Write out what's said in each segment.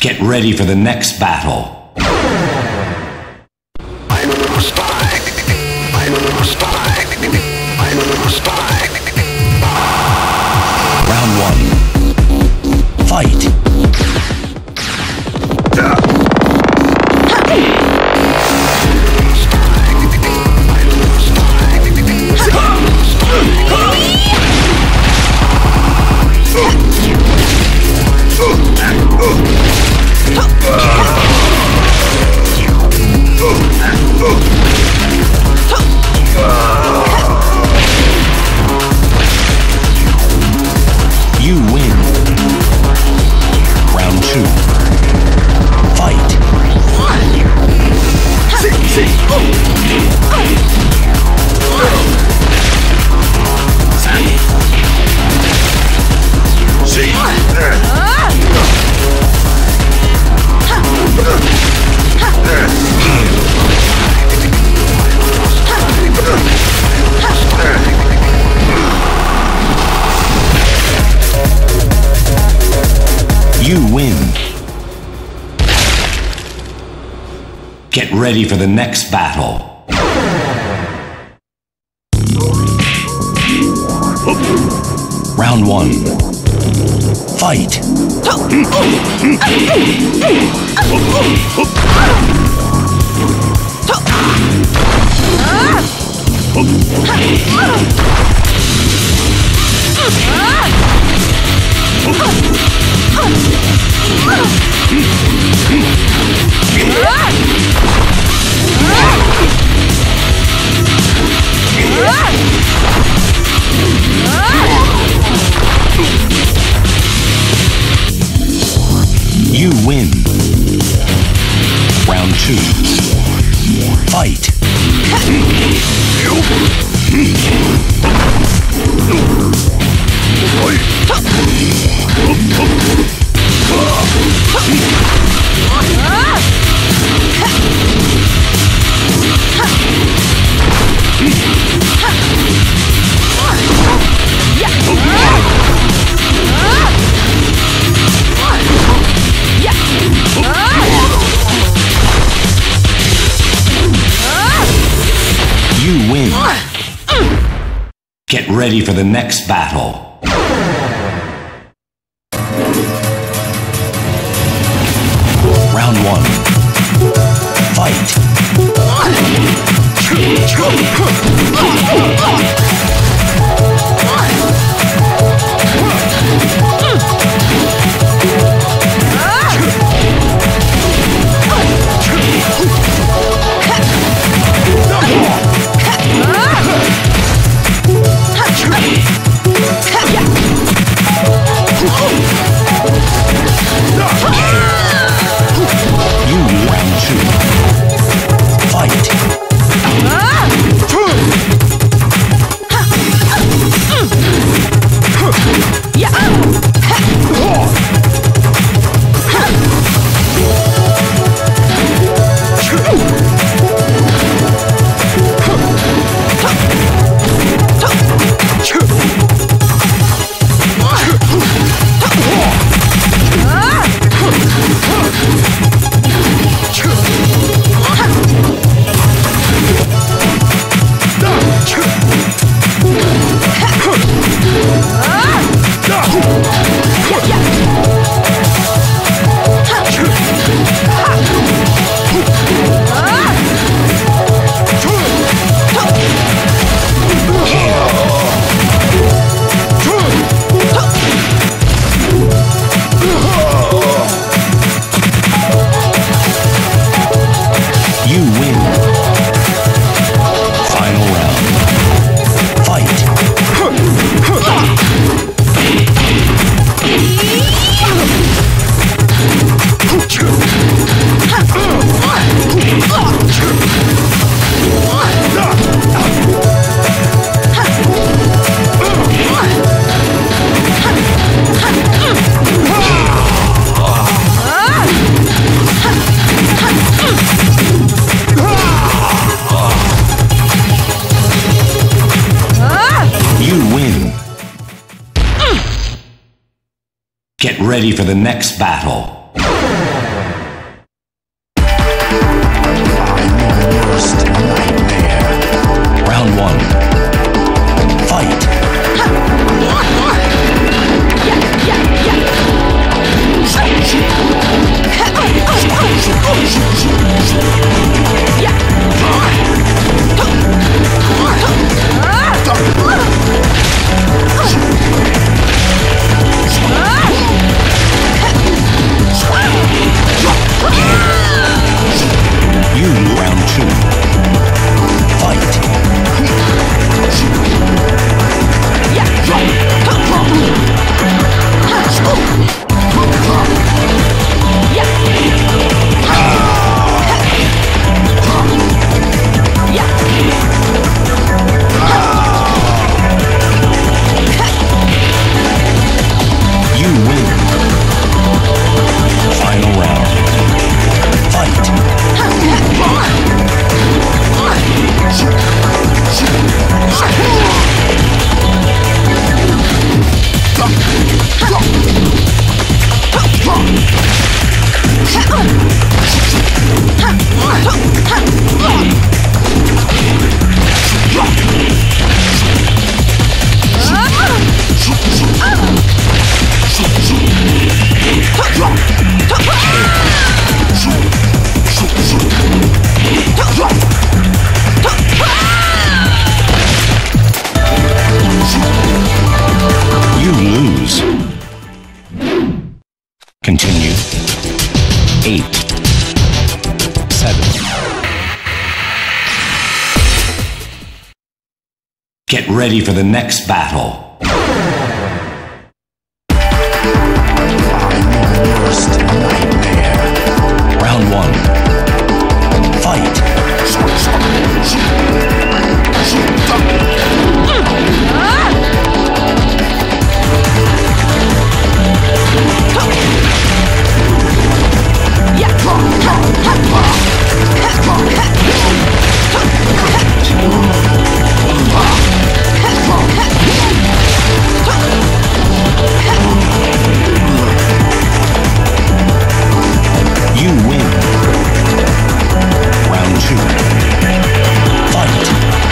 Get ready for the next battle. I'm a spy. I'm a spy. I'm a spy. Round one. Fight. You win. Round two. Fight. You win. Get ready for the next battle. Round one. Fight. You win. Round two. Fight. You win. Get ready for the next battle. Round one. Fight. You round two. Fight. You win. Final round. Fight. You win. Get ready for the next battle. You lose. Continue. 8, 7. Get ready for the next battle. Worst nightmare. Round 1. Fight. You win. Round 2. Fight.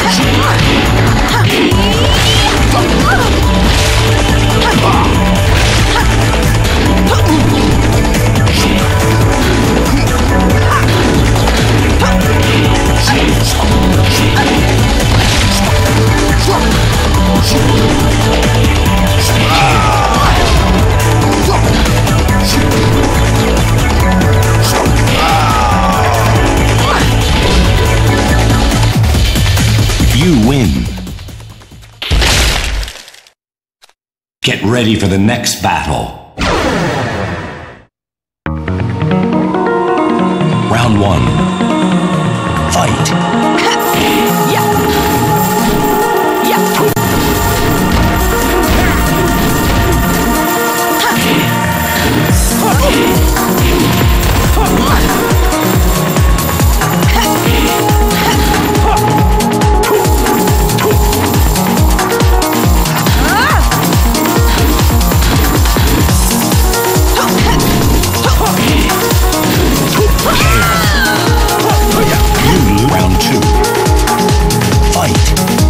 You win. Get ready for the next battle. Round 1. Fight. Round 2. Fight.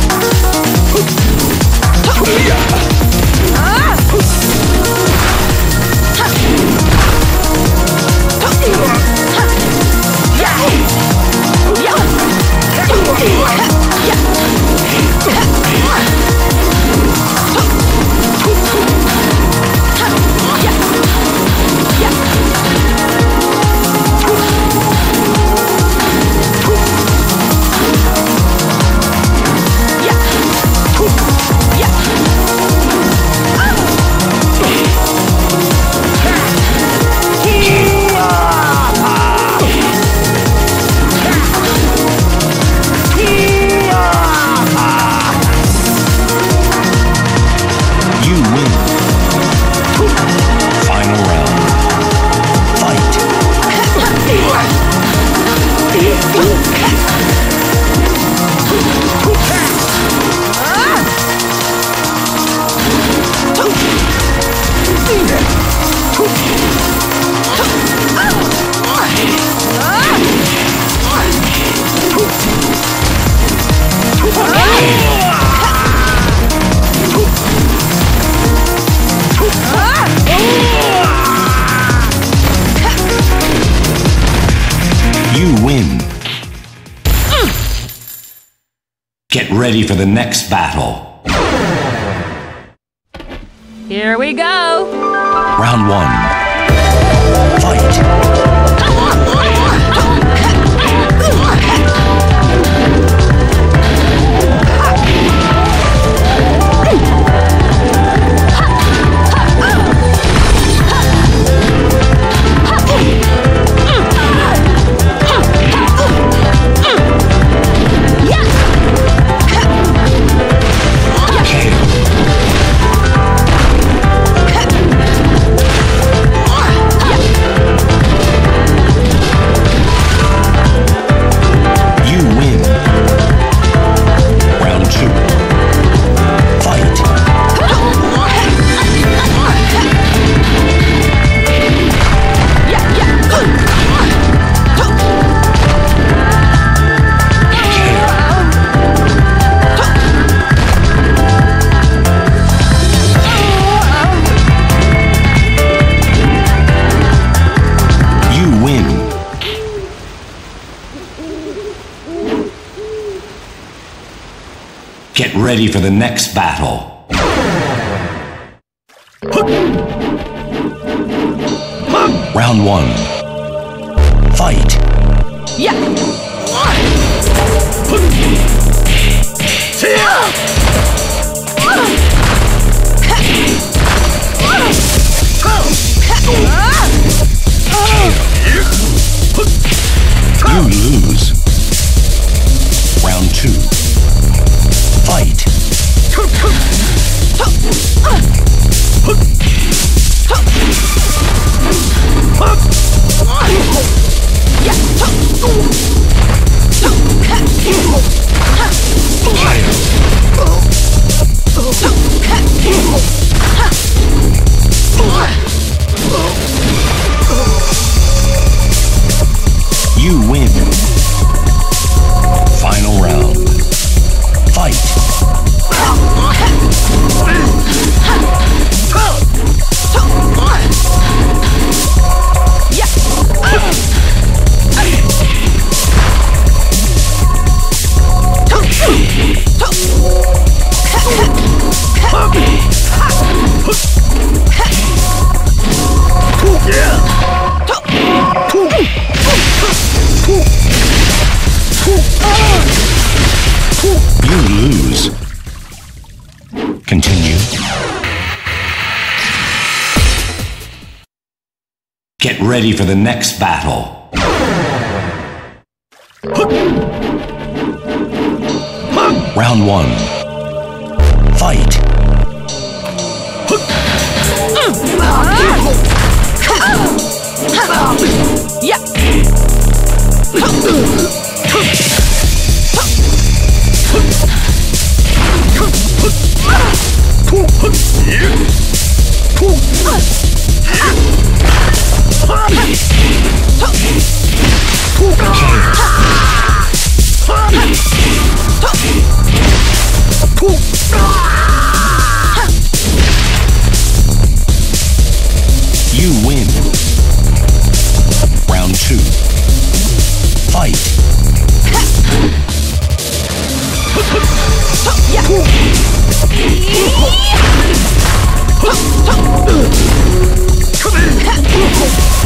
You win. Get ready for the next battle. Here we go. Round 1. Fight. Get ready for the next battle. Round 1. Fight. Yeah. You lose. Round 2. Fight. You win. Final round. Fight. You lose. Continue. Get ready for the next battle. Round 1. Fight. Yeah. You win. Round 2. Fight. Yeah.